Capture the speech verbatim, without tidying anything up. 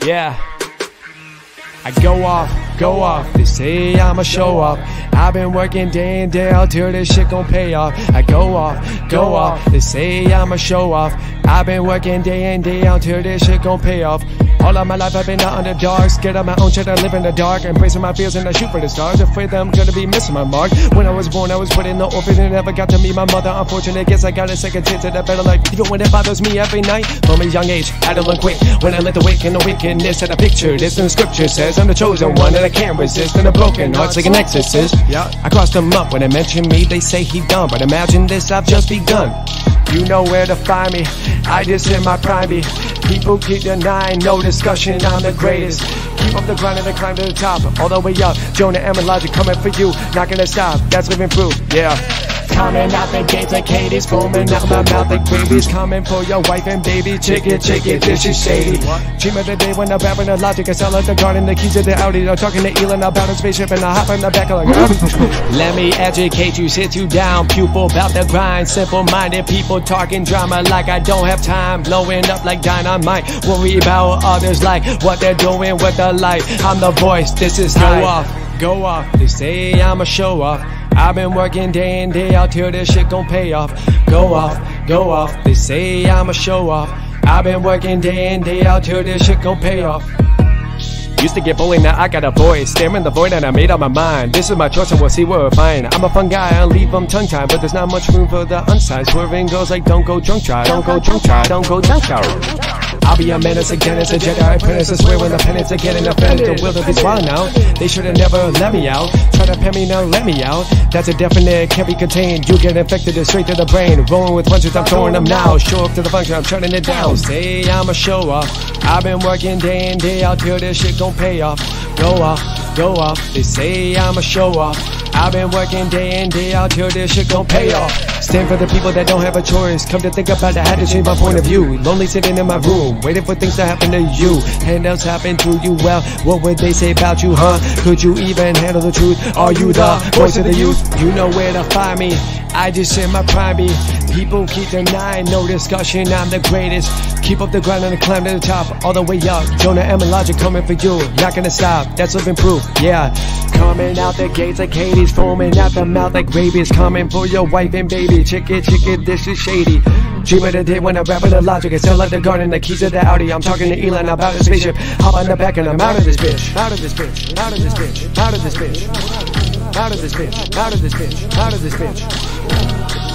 Yeah, I go off, go off. They say I'm a show off. I've been working day in, day out till this shit gon' pay off. I go off, go off. They say I'm a show off. I've been working day in, day out till this shit gon' pay off. All of my life I've been the underdog, scared of my own shit, I live in the dark, embracing my fears and I shoot for the stars, afraid that I'm gonna be missing my mark. When I was born I was put in the orphan and never got to meet my mother. Unfortunate, guess I got a second chance at a better life, even when it bothers me every night. From a young age, I don't quick when I let the wicked and the wickedness that I picture this in the scripture says I'm the chosen one and I can't resist, and a broken heart's like an exorcist. Yeah, I crossed them up when they mention me, they say he done, but imagine this, I've just begun. You know where to find me, I just in my prime be. People keep denying, no discussion, I'm the greatest. Keep up the grind and I climb to the top, all the way up. Jonah and Elijah coming for you, not gonna stop, that's living proof, yeah. Coming out the gates like Hades, foaming out my mouth like babies. Coming for your wife and baby, chicken, chicken, this is shady. Dream of the day when I'm rapping the logic, I sound like the garden, the keys of the Audi. I'm talking to Elon about a spaceship and I hop in the back of like let me educate you, sit you down, pupil about the grind. Simple-minded people talking drama like I don't have time. Blowing up like dynamite, worry about others like what they're doing with the light. I'm the voice, this is high. Go off, go off, they say I'm a show off. I've been working day in, day out till this shit gon' pay off. Go off, go off, they say I'm a show off. I've been working day in, day out till this shit gon' pay off. Used to get bullied, now I got a voice, staring the void and I made up my mind. This is my choice and we'll see where we're fine. I'm a fun guy, I'll leave them tongue-tied, but there's not much room for the unsigned. Swerving goes like don't go drunk try, don't go drunk try, don't go drunk try. I'll be a menace again as a Jedi apprentice. I swear when the penance are getting offended, the will of his wild now. They should have never let me out. Try to pen me, now let me out. That's a definite, can't be contained. You get infected, it's straight to the brain. Rolling with punches, I'm throwing them now. Show up to the function, I'm shutting it down. Say I'm a show off. I've been working day in, day out till this shit gon' pay off. Go off, go off. They say I'm a show off. I've been working day in, day out till this shit gon' pay off. Stand for the people that don't have a choice. Come to think about it, I had to change my point of view. Lonely sitting in my room, waiting for things to happen to you. Handouts happen to you, well, what would they say about you, huh? Could you even handle the truth? Are you the voice of the youth? You know where to find me, I just in my prime be. People keep denying, no discussion, I'm the greatest. Keep up the grind and climb to the top, all the way up. Jonah and Elijah coming for you, not gonna stop, that's living proof, yeah. Coming out the gates like Hades, foaming out the mouth like rabies. Coming for your wife and baby, chicken, chicken, this is shady. Dream of the day when I rap with the logic, I sound like the garden, the keys of the Audi. I'm talking to Elon about a spaceship, hop on the back and I'm out of this bitch. Out of this bitch, out of this bitch, out of this bitch. Out of this bitch, out of this bitch, out of this bitch.